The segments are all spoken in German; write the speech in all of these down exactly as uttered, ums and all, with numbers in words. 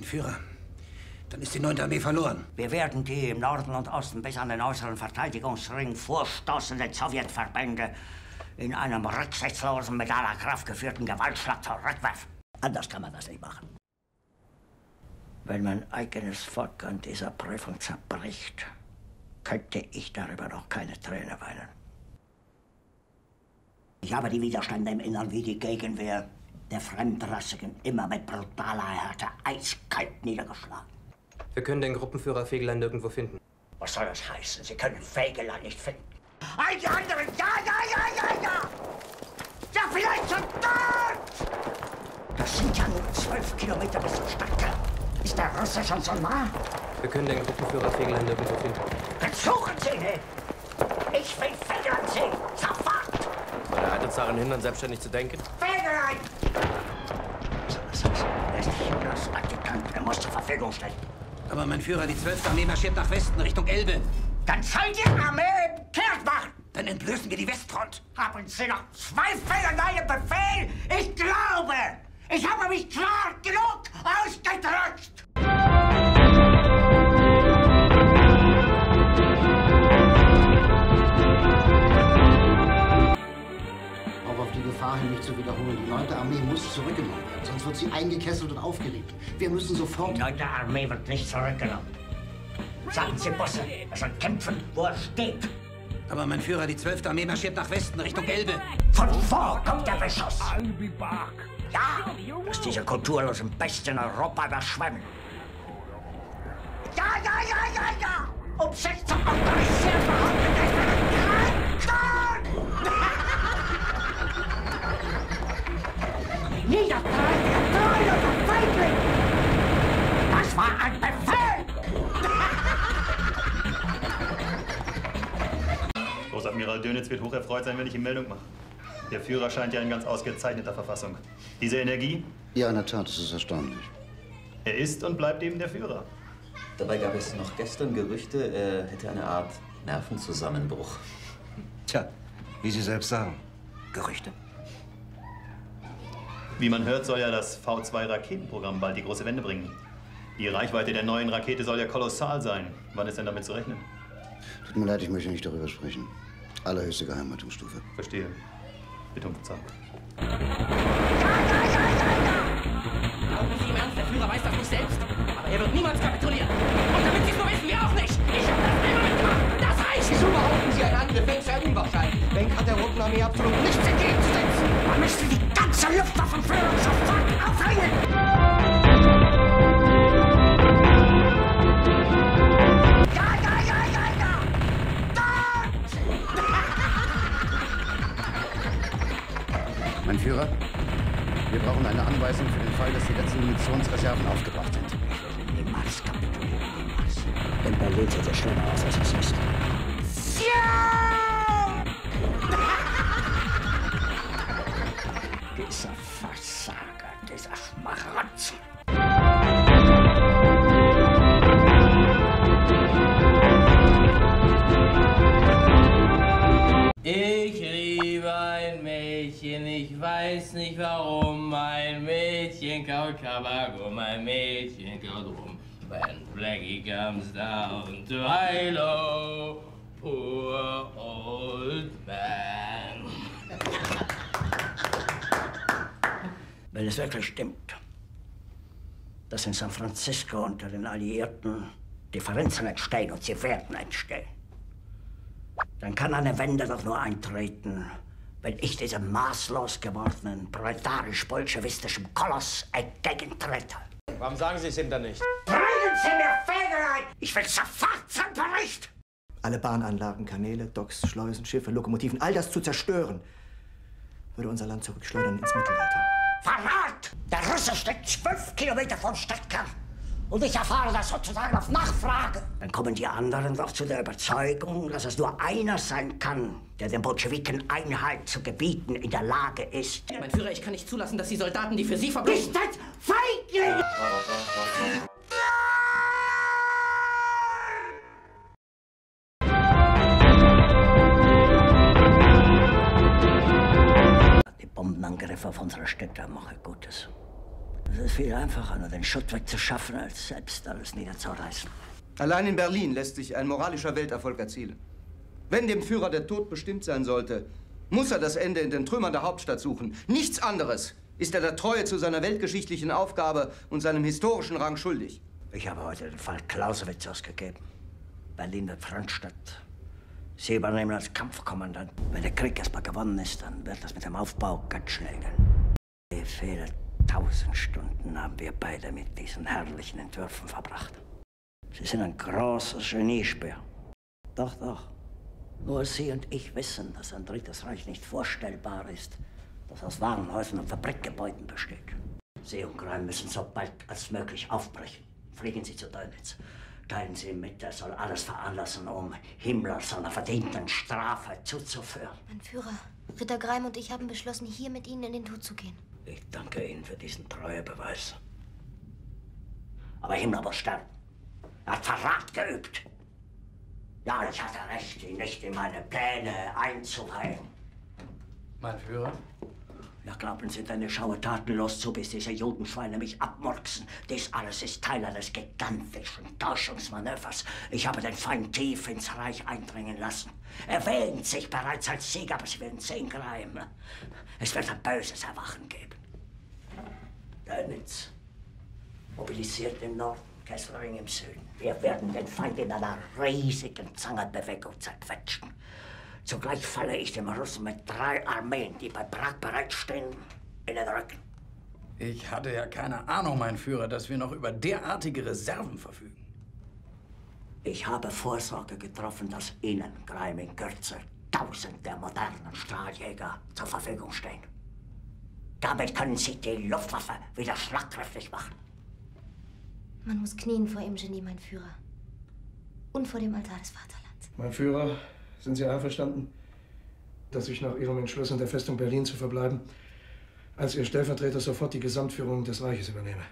Mein Führer, dann ist die neunte Armee verloren. Wir werden die im Norden und Osten bis an den äußeren Verteidigungsring vorstoßenden Sowjetverbände in einem rücksichtslosen, mit aller Kraft geführten Gewaltschlag zurückwerfen. Anders kann man das nicht machen. Wenn mein eigenes Volk an dieser Prüfung zerbricht, könnte ich darüber noch keine Träne weinen. Ich habe die Widerstände im Innern wie die Gegenwehr der Fremdrassigen immer mit brutaler Härte eiskalt niedergeschlagen. Wir können den Gruppenführer Fegelein nirgendwo finden. Was soll das heißen? Sie können Fegelein nicht finden. All die anderen, ja, ja, ja, ja, ja! Ja, vielleicht schon dort! Das sind ja nur zwölf Kilometer bis zum Stadtkern. Ist der Russe schon so nah? Wir können den Gruppenführer Fegelein nirgendwo finden. Dann suchen Sie ihn! Ich will Fegelein sehen! Sofort! Weil er hat uns daran hindern, selbstständig zu denken? Fegelein! Was soll das heißen? Er ist nicht Jonas Adjutant. Er muss zur Verfügung stehen. Aber mein Führer, die zwölfte Armee marschiert nach Westen, Richtung Elbe. Dann soll die Armee kehrt machen! Dann entblößen wir die Westfront. Haben Sie noch Zweifel an meinem Befehl? Ich glaube, ich habe mich klar genug ausgedrückt! Auch auf die Gefahr hin, mich zu wiederholen. Die neunte Armee muss zurückgenommen werden, sonst wird sie eingekesselt und aufgerieben. Wir müssen sofort... Die neunte Armee wird nicht zurückgenommen. Sagen Sie Busse, er soll kämpfen, wo er steht. Aber mein Führer, die zwölfte Armee marschiert nach Westen, Richtung Elbe. Von wo kommt der Beschuss? Ja, dass diese kulturlosen Bestien Europa überschwemmen. Ja, ja, ja, ja, ja! Um sich zu autorisieren, behauptet es einen Krieg! Niedertragen der treulosen Feigling! Das war ein Befehl! Großadmiral Dönitz wird hoch erfreut sein, wenn ich ihm Meldung mache. Der Führer scheint ja in ganz ausgezeichneter Verfassung. Diese Energie? Ja, in der Tat, das ist erstaunlich. Er ist und bleibt eben der Führer. Dabei gab es noch gestern Gerüchte, er hätte eine Art Nervenzusammenbruch. Tja, wie Sie selbst sagen. Gerüchte? Wie man hört, soll ja das V zwei Raketenprogramm bald die große Wende bringen. Die Reichweite der neuen Rakete soll ja kolossal sein. Wann ist denn damit zu rechnen? Tut mir leid, ich möchte nicht darüber sprechen. Allerhöchste Geheimhaltungsstufe. Verstehe. Bitte um Verzeihung. Glauben Sie im Ernst, der Führer weiß das nicht selbst? Aber er wird niemals kapitulieren. Und damit Sie es nur wissen, wir auch nicht. Ich habe das immer mitgemacht. Das reicht. Wieso behaupten Sie, ein Angriff wäre sehr unwahrscheinlich? Wenk hat der Roten Armee absolut nichts entgegenzusetzen. Man müsste die ganze Luftwaffenführung sofort aufhängen. Mein Führer, wir brauchen eine Anweisung für den Fall, dass die letzten Munitionsreserven aufgebraucht sind. Niemals kapitulieren, niemals. In Berlin sieht es schlimmer aus, als es ist. Ja! Dieser Versager, dieser Schmarotzer. Ich liebe ein Mädchen, ich weiß nicht warum. Mein Mädchen kaut Tabak und mein Mädchen kaut rum. When Blackie comes down to Hilo, poor old man. Wenn es wirklich stimmt, dass in San Francisco unter den Alliierten Differenzen entstehen, und sie werden entstehen, dann kann eine Wende doch nur eintreten, wenn ich diesem maßlos gewordenen, proletarisch-bolschewistischen Koloss entgegentrete. Warum sagen Sie es ihm dann nicht? Bringen Sie mir Fegelein! Ich will sofort zum Bericht! Alle Bahnanlagen, Kanäle, Docks, Schleusen, Schiffe, Lokomotiven, all das zu zerstören, würde unser Land zurückschleudern ins Mittelalter. Verrat! Der Russe steht zwölf Kilometer vom Stadtkern. Und ich erfahre das sozusagen auf Nachfrage. Dann kommen die anderen doch zu der Überzeugung, dass es nur einer sein kann, der den Bolschewiken Einhalt zu gebieten in der Lage ist. Mein Führer, ich kann nicht zulassen, dass die Soldaten, die für Sie verbringen... Ist das Feigling! Die Bombenangriffe auf unsere Städte machen Gutes. Es ist viel einfacher, nur den Schutt wegzuschaffen, als selbst alles niederzureißen. Allein in Berlin lässt sich ein moralischer Welterfolg erzielen. Wenn dem Führer der Tod bestimmt sein sollte, muss er das Ende in den Trümmern der Hauptstadt suchen. Nichts anderes ist er der Treue zu seiner weltgeschichtlichen Aufgabe und seinem historischen Rang schuldig. Ich habe heute den Fall Clausewitz ausgegeben. Berlin wird Frontstadt. Sie übernehmen als Kampfkommandant. Wenn der Krieg erstmal gewonnen ist, dann wird das mit dem Aufbau ganz schnell gehen. Wie viele tausend Stunden haben wir beide mit diesen herrlichen Entwürfen verbracht. Sie sind ein großes Geniespür. Doch, doch. Nur Sie und ich wissen, dass ein drittes Reich nicht vorstellbar ist, das aus Warenhäusern und Fabrikgebäuden besteht. Sie und Greim müssen so bald als möglich aufbrechen. Fliegen Sie zu Dönitz. Teilen Sie ihm mit, er soll alles veranlassen, um Himmler seiner verdienten Strafe zuzuführen. Mein Führer, Ritter Greim und ich haben beschlossen, hier mit Ihnen in den Tod zu gehen. Ich danke Ihnen für diesen Treuebeweis. Aber Himmler muss sterben. Er hat Verrat geübt. Ja, ich hatte recht, ihn nicht in meine Pläne einzuweihen. Mein Führer? Ja, glauben Sie denn, ich schaue tatenlos zu, bis diese Judenschweine mich abmurksen? Dies alles ist Teil eines gigantischen Täuschungsmanövers. Ich habe den Feind tief ins Reich eindringen lassen. Er wähnt sich bereits als Sieger, aber Sie werden sehen, Greim. Es wird ein böses Erwachen geben. Dönitz mobilisiert im Norden, Kesselring im Süden. Wir werden den Feind in einer riesigen Zangenbewegung zerquetschen. Zugleich falle ich dem Russen mit drei Armeen, die bei Prag bereitstehen, in den Rücken. Ich hatte ja keine Ahnung, mein Führer, dass wir noch über derartige Reserven verfügen. Ich habe Vorsorge getroffen, dass Ihnen, Greim, in Kürze tausend der modernen Strahljäger zur Verfügung stehen. Damit können Sie die Luftwaffe wieder schlagkräftig machen. Man muss knien vor Ihrem Genie, mein Führer. Und vor dem Altar des Vaterlands. Mein Führer, sind Sie einverstanden, dass ich nach Ihrem Entschluss, in der Festung Berlin zu verbleiben, als Ihr Stellvertreter sofort die Gesamtführung des Reiches übernehme?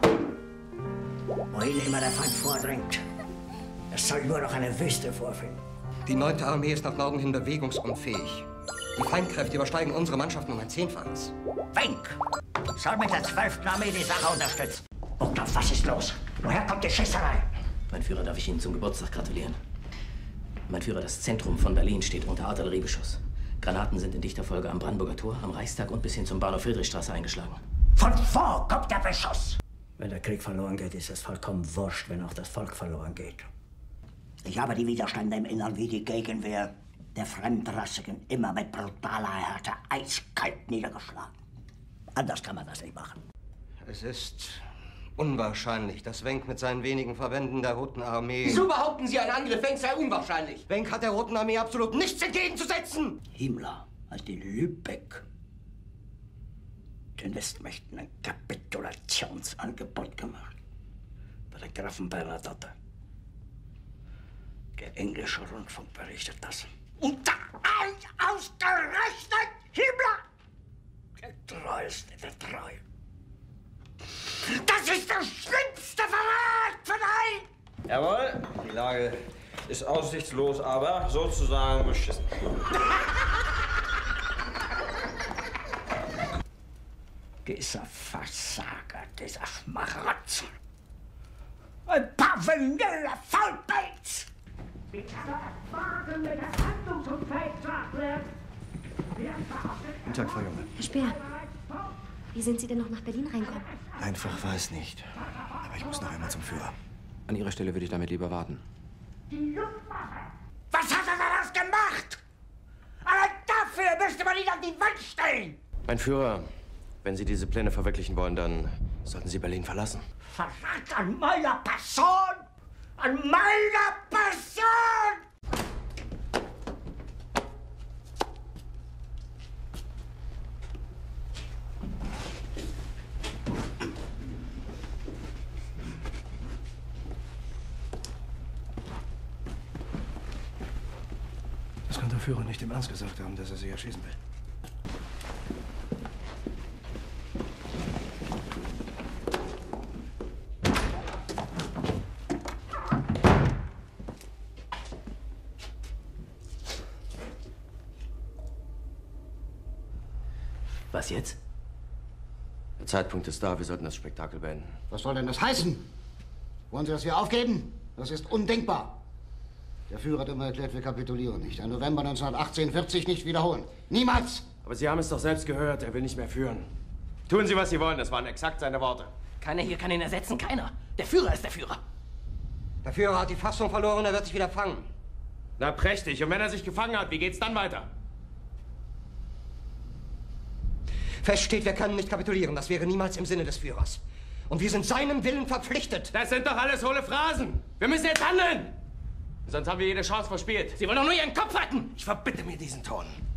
Wohin immer der Feind vordringt, es soll nur noch eine Wüste vorfinden. Die neunte Armee ist nach Norden hin bewegungsunfähig. Die Feindkräfte übersteigen unsere Mannschaften um ein Zehnfaches. Wenk! Soll mit der zwölften Armee die Sache unterstützen. Bogdanov, was ist los? Woher kommt die Schießerei? Mein Führer, darf ich Ihnen zum Geburtstag gratulieren? Mein Führer, das Zentrum von Berlin steht unter Artilleriebeschuss. Granaten sind in dichter Folge am Brandenburger Tor, am Reichstag und bis hin zum Bahnhof Friedrichstraße eingeschlagen. Von wo kommt der Beschuss? Wenn der Krieg verloren geht, ist es vollkommen wurscht, wenn auch das Volk verloren geht. Ich habe die Widerstände im Innern wie die Gegenwehr der Fremdrassigen immer mit brutaler Härte eiskalt niedergeschlagen. Anders kann man das nicht machen. Es ist unwahrscheinlich, dass Wenck mit seinen wenigen Verbänden der Roten Armee... Wieso behaupten Sie, ein Angriff Wenck sei unwahrscheinlich? Wenck hat der Roten Armee absolut nichts entgegenzusetzen! Himmler hat in Lübeck den Westmächten ein Kapitulationsangebot gemacht. Bei der Grafen Bernadotte. Der englische Rundfunk berichtet das. Und da ausgerechnet Himmler! Der Treueste der Treu. Das ist der schlimmste Verrat von allen! Jawohl, die Lage ist aussichtslos, aber sozusagen beschissen. Dieser Versager, dieser Schmarotzer. Ein paar vanille Faulpelz! Guten Tag, Frau Junge. Herr Speer, wie sind Sie denn noch nach Berlin reinkommen? Einfach war es nicht. Aber ich muss noch einmal zum Führer. An Ihrer Stelle würde ich damit lieber warten. Was hat er da das gemacht? Aber dafür müsste man ihn an die Wand stellen! Mein Führer, wenn Sie diese Pläne verwirklichen wollen, dann sollten Sie Berlin verlassen. Verrat an meiner Person! An meiner Person! Das kann der Führer nicht im Ernst gesagt haben, dass er sie erschießen will. Was jetzt? Der Zeitpunkt ist da, wir sollten das Spektakel beenden. Was soll denn das heißen? Wollen Sie, dass wir aufgeben? Das ist undenkbar. Der Führer hat immer erklärt, wir kapitulieren nicht. Ein November neunzehnhundertachtzehn wird sich nicht wiederholen. Niemals! Aber Sie haben es doch selbst gehört, er will nicht mehr führen. Tun Sie, was Sie wollen, das waren exakt seine Worte. Keiner hier kann ihn ersetzen, keiner. Der Führer ist der Führer. Der Führer hat die Fassung verloren, er wird sich wieder fangen. Na prächtig, und wenn er sich gefangen hat, wie geht's dann weiter? Fest steht, wir können nicht kapitulieren. Das wäre niemals im Sinne des Führers. Und wir sind seinem Willen verpflichtet. Das sind doch alles hohle Phrasen. Wir müssen jetzt handeln. Sonst haben wir jede Chance verspielt. Sie wollen doch nur Ihren Kopf retten. Ich verbitte mir diesen Ton.